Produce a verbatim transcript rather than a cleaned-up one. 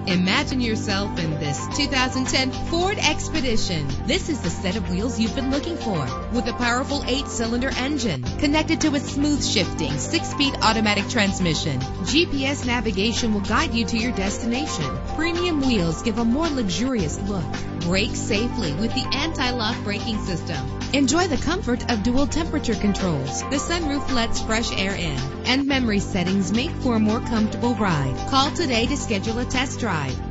Imagine yourself in this two thousand ten Ford Expedition. This is the set of wheels you've been looking for, with a powerful eight-cylinder engine connected to a smooth shifting six-speed automatic transmission. G P S navigation will guide you to your destination. Premium wheels give a more luxurious look. Brake safely with the anti-lock braking system. Enjoy the comfort of dual temperature controls. The sunroof lets fresh air in, and memory settings make for a more comfortable ride. Call today to schedule a test drive.